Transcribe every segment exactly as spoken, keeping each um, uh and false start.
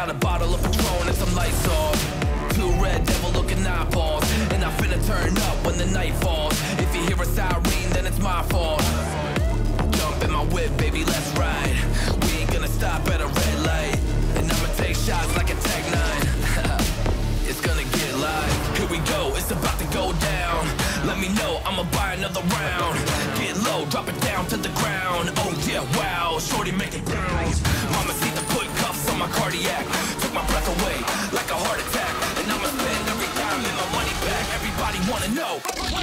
got a bottle of Patron and some Lysol. Two red devil looking eyeballs, and I finna turn up when the night falls. If you hear a siren, then it's my fault. Jump in my whip, baby, let's ride. We ain't gonna stop at a red light, and I'ma take shots like a Tech nine. It's gonna get live. Here we go, it's about to go down. Let me know, I'ma buy another round. Get low, drop it down to the ground. Oh yeah, wow, shorty make it bounce. Mama see the put cuffs on my cardiac. Took my breath away like a heart attack. And I'ma spend every dime and my money back. Everybody wanna know.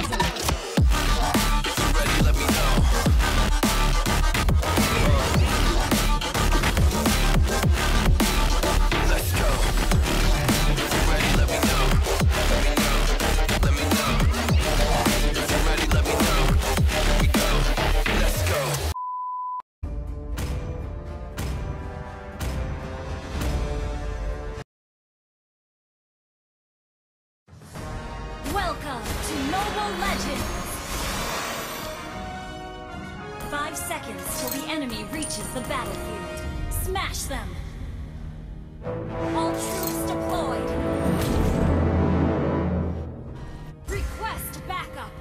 If you're ready, let me know. Let's go. If you're ready, let me know. Let me know. Let me know. If you're ready, let me know. Here we go. Let's go. Welcome to Mobile Legends! Five seconds till the enemy reaches the battlefield. Smash them! All troops deployed! Request backup!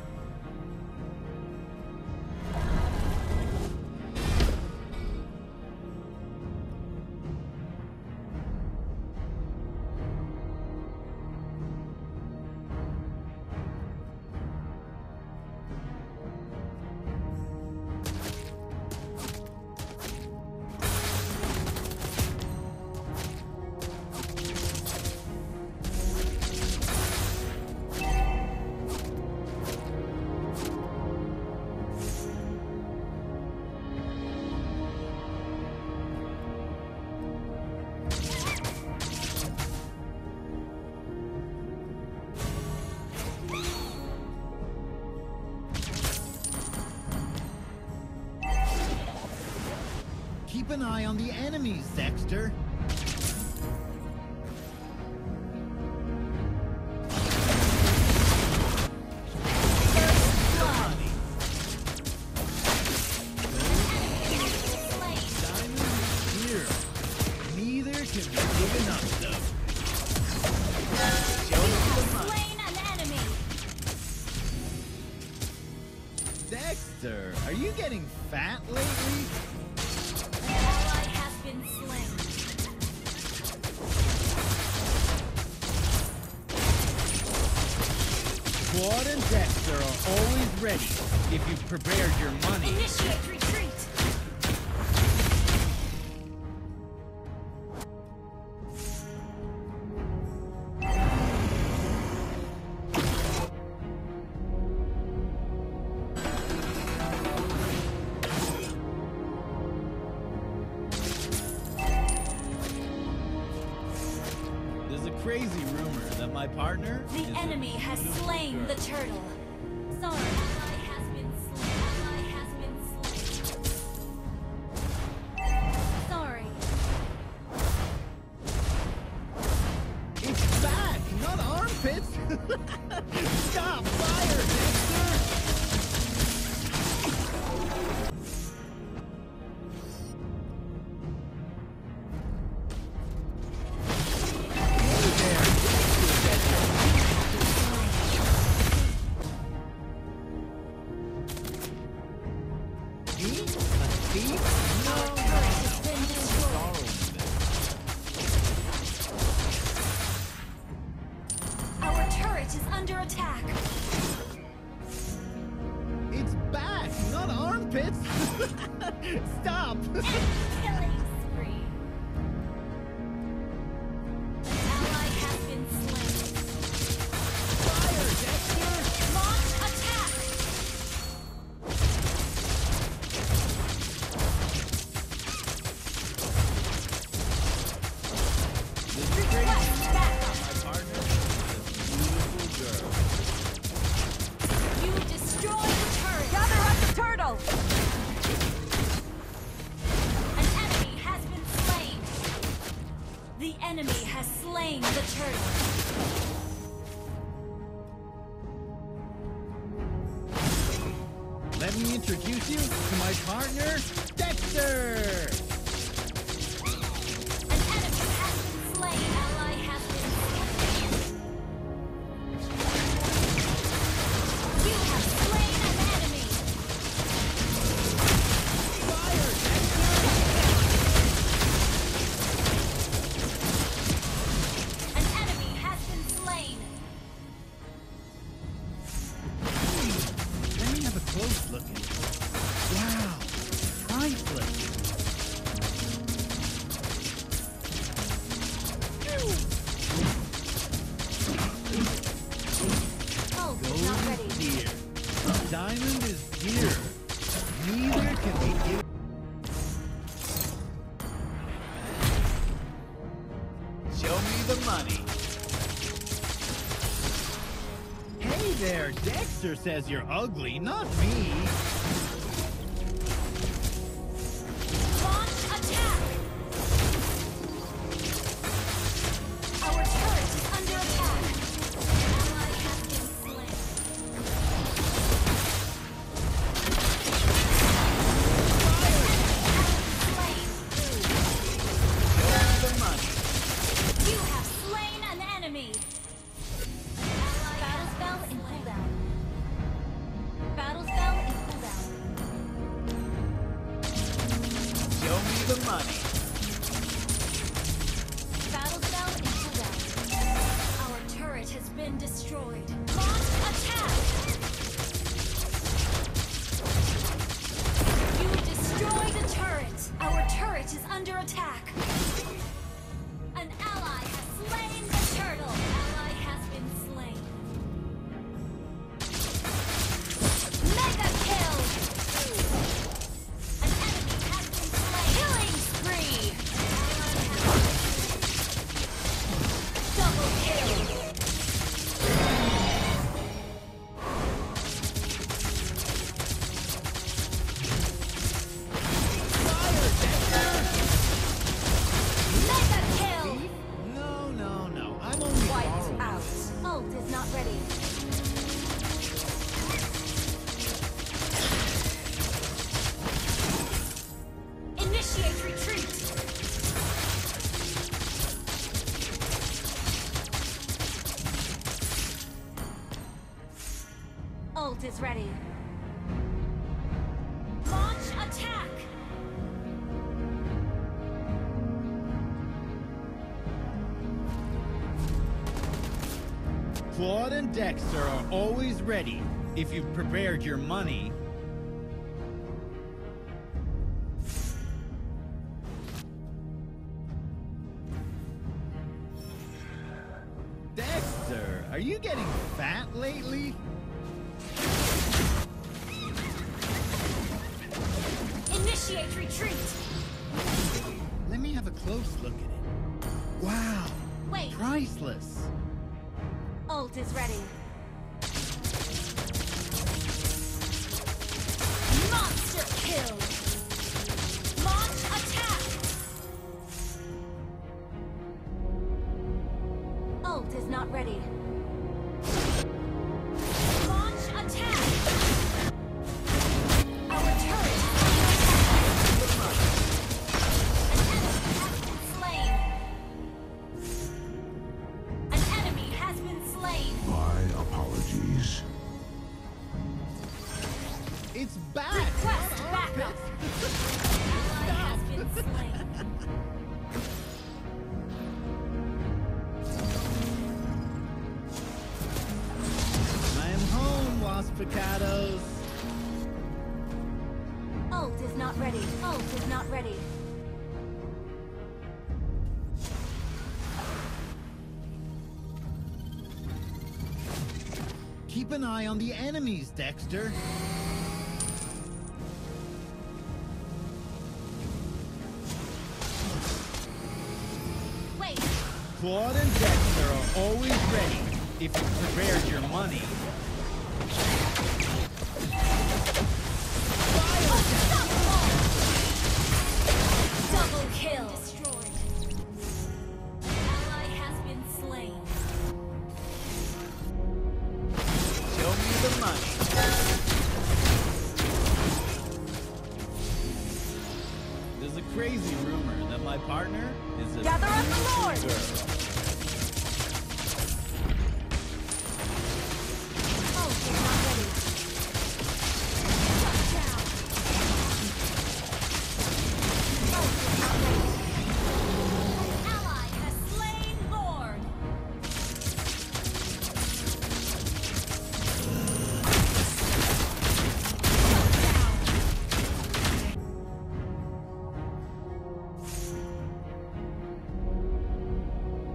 Keep an eye on the enemies, Dexter. Here. Neither can be given up, though. Slain an enemy! Dexter, are you getting fat lately? Ally has been slain. Claude and Dexter are always ready if you've prepared your money. Initiate retreat! There's a crazy rumor that my partner The is enemy a has beautiful slain girl. the turtle. Sorry, ally has been slain. Ally has been slain. Sorry. It's back, not armpits. Stop fire, Dexter. Our turret is under attack. It's back, not armpits. Stop. Killing spree. An ally has been slain. Fire, Dexter. Launch attack. This is crazy. Request backup. My partner is a beautiful girl. You destroyed the turret. Gather up the turtle. An enemy has been slain. The enemy has slain the turtle. Let me introduce you to my partner, Dexter. An enemy has diamond is here. Neither can be given. Show me the money. Hey there, Dexter says you're ugly, not me. Launch attack! Our turret is under attack. An ally has been slain. The money. You have slain an enemy. Battle spell in cooldown. Battle spell in cooldown. Show me the money. Battle spell in cooldown. Our turret has been destroyed. Launch attack! You destroyed a turret. Our turret is under attack. An ally has slain the turtle. Ally has been slain. Mega kill! An enemy has been slain. Killing spree! Ally has double kill! Mega kill! No, no, no. I'm only Wiped borrowing. out. Ult is not ready. Initiate retreat. Ult is ready. Launch attack. Claude and Dexter are always ready if you've prepared your money. Dexter, are you getting fat lately? Initiate retreat. Let me have a close look at it. Wow, Wait. priceless. Ult is ready. Monster kill. Launch attack. Ult is not ready. Launch attack. Our turret is under attack. An enemy has been slain. An enemy has been slain. My apologies. It's back! Request backup. Ally has been slain. I am home, Los Picados. Ult is not ready. Ult is not ready. Keep an eye on the enemies, Dexter. Wait. Claude and Dexter are always ready if you've prepared your money. Unstoppable! Double kill. Destroyed. Ally has been slain. Show me the money. There's a crazy rumor that my partner is a Gather up the Lord! girl. Ult is not ready. Shut down. Ult is not ready. An ally has slain Lord. Shut down.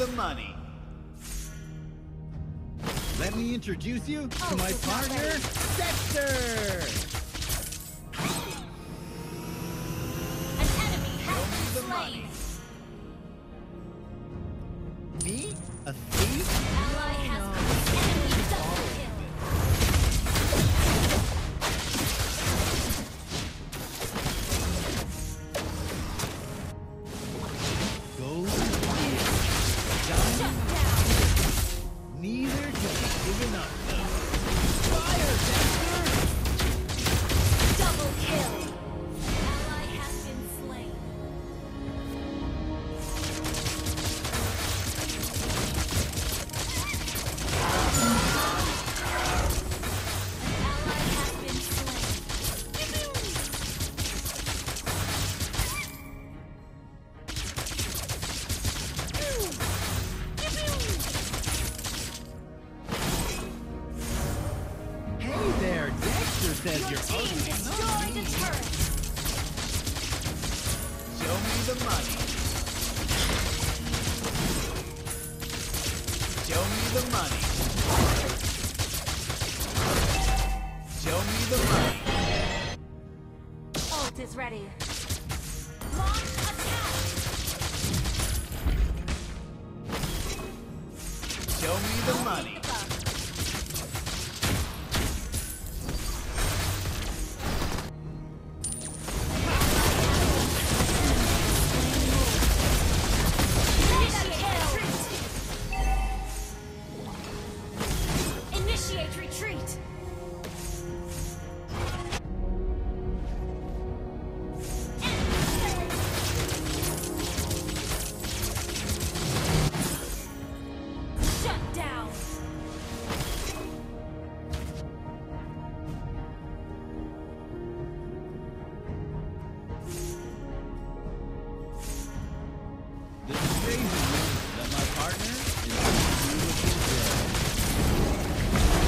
the money. Let me introduce you to Oh, my it's not partner, ready. Dexter! An enemy has been the slain. money. Me? A thief? Ally has been enemy double kill. Gold Shut down. Neither can be given up, though. Fire, Dexter! Double kill. Ally has been slain. Ally has been Hey there, Dexter says Your you're team ugly. destroyed a turret. Show me the money. Show me the money. Show me the money. Ult is ready. Launch attack. Show me the money. Initiate retreat. Shut down. This is crazy that my partner is a beautiful girl.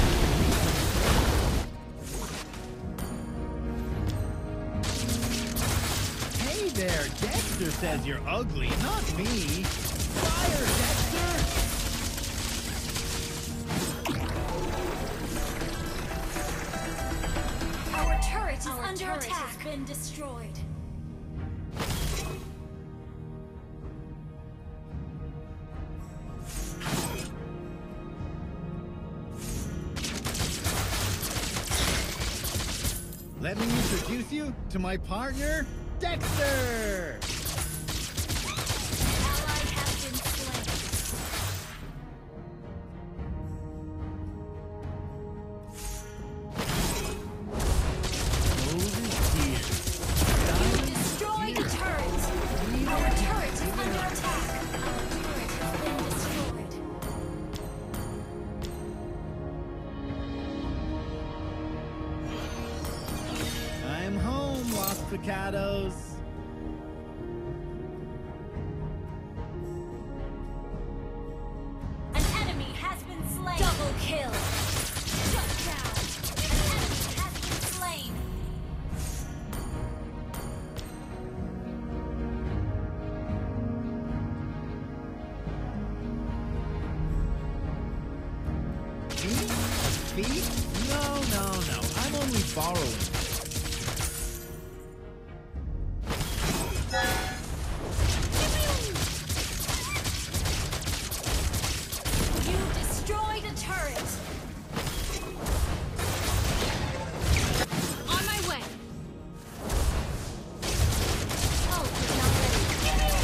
Hey there, Dexter says you're ugly, not me. Fire, Dexter! Our turret is Our under turret attack. has been destroyed. Let me introduce you to my partner, Dexter! Ally has been slain. Gold is here. You destroyed a turret. Our turret is under attack. Our turret has been destroyed. I'm home, Los Picados. An enemy has been slain. Double kill. Shut down. An enemy has been slain. Me? A thief? No, no, no. I'm only borrowing. You destroyed a turret. On my way. Ult is not ready. An enemy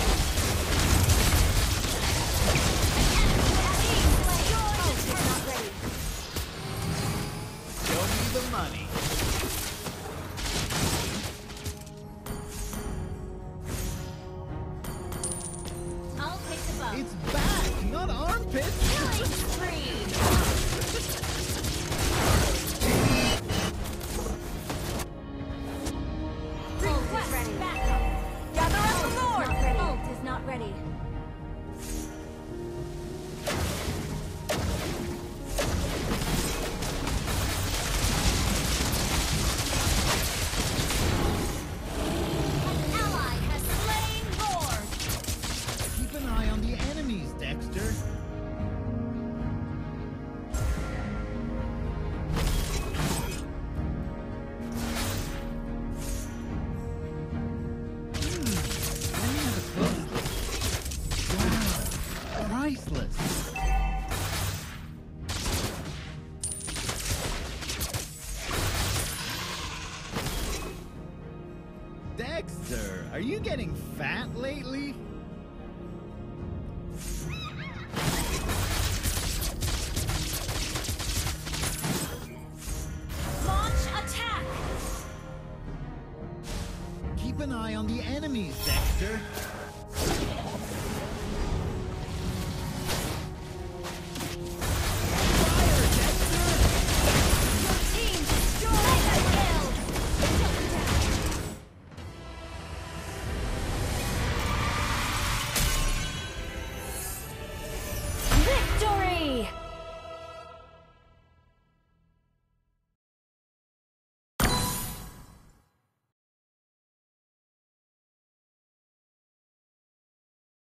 has been slain. Ult is not ready. Show me the money. Dexter, are you getting fat lately? Launch attack! Keep an eye on the enemies, Dexter.